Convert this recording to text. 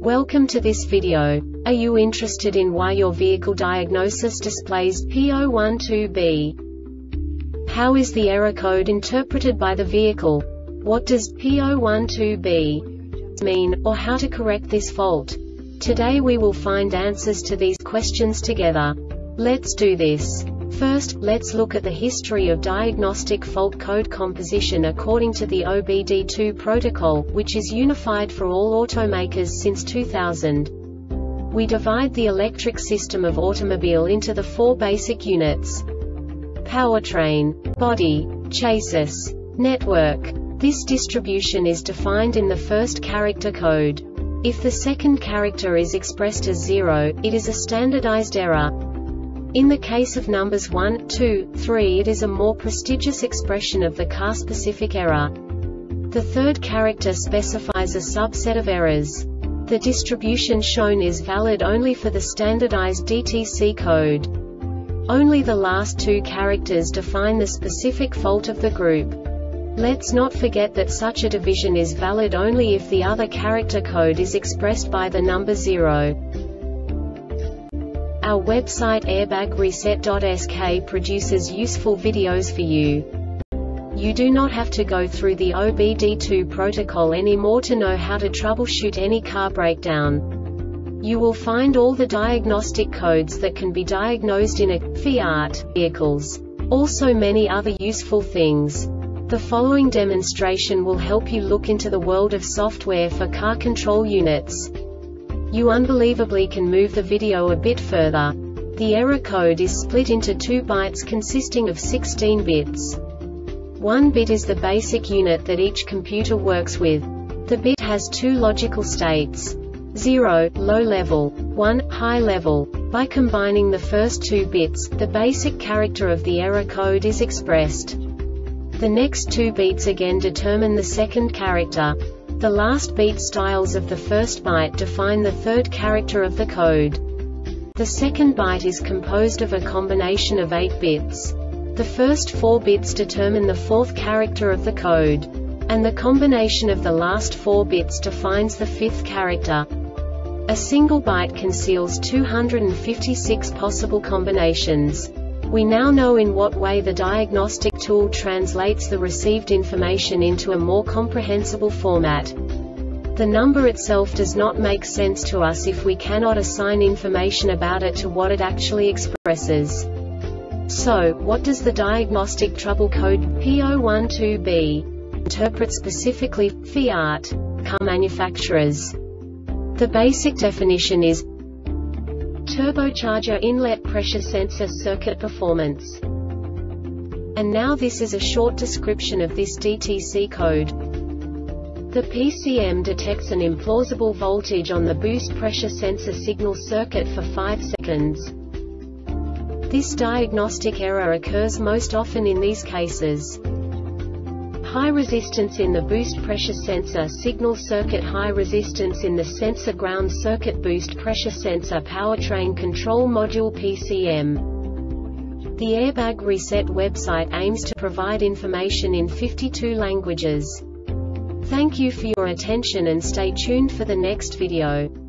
Welcome to this video. Are you interested in why your vehicle diagnosis displays P012B? How is the error code interpreted by the vehicle? What does P012B mean, or how to correct this fault? Today we will find answers to these questions together. Let's do this. First, let's look at the history of diagnostic fault code composition according to the OBD2 protocol, which is unified for all automakers since 2000. We divide the electric system of automobile into the four basic units: powertrain, body, chassis, network. This distribution is defined in the first character code. If the second character is expressed as 0, it is a standardized error. In the case of numbers 1, 2, 3, it is a more prestigious expression of the car-specific error. The third character specifies a subset of errors. The distribution shown is valid only for the standardized DTC code. Only the last two characters define the specific fault of the group. Let's not forget that such a division is valid only if the other character code is expressed by the number 0. Our website airbagreset.sk produces useful videos for you. You do not have to go through the OBD2 protocol anymore to know how to troubleshoot any car breakdown. You will find all the diagnostic codes that can be diagnosed in a Fiat vehicles. Also many other useful things. The following demonstration will help you look into the world of software for car control units. You unbelievably can move the video a bit further. The error code is split into 2 bytes consisting of 16 bits. 1 bit is the basic unit that each computer works with. The bit has 2 logical states: 0, low level, 1, high level. By combining the first 2 bits, the basic character of the error code is expressed. The next 2 beats again determine the second character. The last beat styles of the first byte define the third character of the code. The second byte is composed of a combination of 8 bits. The first 4 bits determine the fourth character of the code. And the combination of the last 4 bits defines the fifth character. A single byte conceals 256 possible combinations. We now know in what way the diagnostic tool translates the received information into a more comprehensible format. The number itself does not make sense to us if we cannot assign information about it to what it actually expresses. So, what does the diagnostic trouble code P012B interpret specifically for Fiat car manufacturers? The basic definition is turbocharger inlet pressure sensor circuit performance. And now this is a short description of this DTC code. The PCM detects an implausible voltage on the boost pressure sensor signal circuit for 5 seconds. This diagnostic error occurs most often in these cases: high resistance in the boost pressure sensor signal circuit, high resistance in the sensor ground circuit, boost pressure sensor powertrain control module PCM. The Airbag Reset website aims to provide information in 52 languages. Thank you for your attention and stay tuned for the next video.